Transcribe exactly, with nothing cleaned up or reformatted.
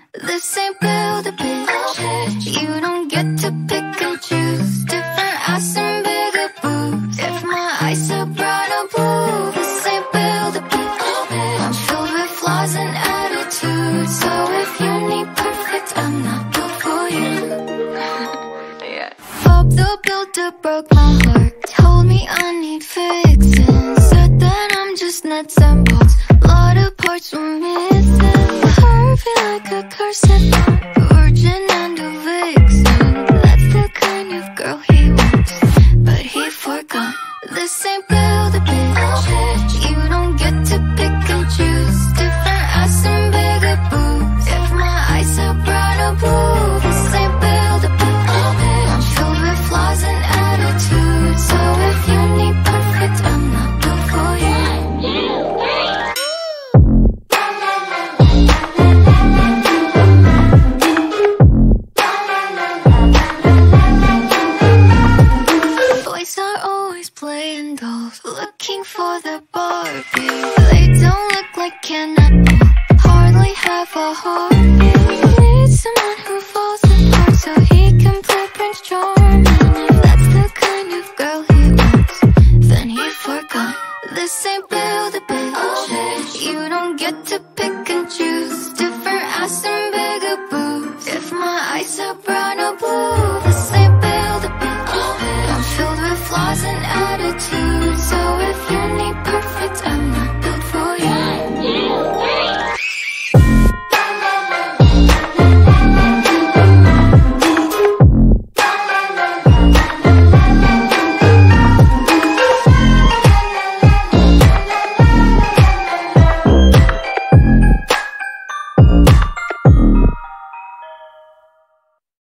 This ain't build a bitch. You don't get to pick and choose. Different ass and bigger boobs. If my eyes are brown or blue, this ain't build a bitch. I'm filled with flaws and attitudes. So if you need perfect, I'm not built for you. Yeah. Bob the Builder broke my heart. Told me I need fixing. Said that I'm just nuts and bolts. Lotta parts were missing. Curvy like a cursive, virgin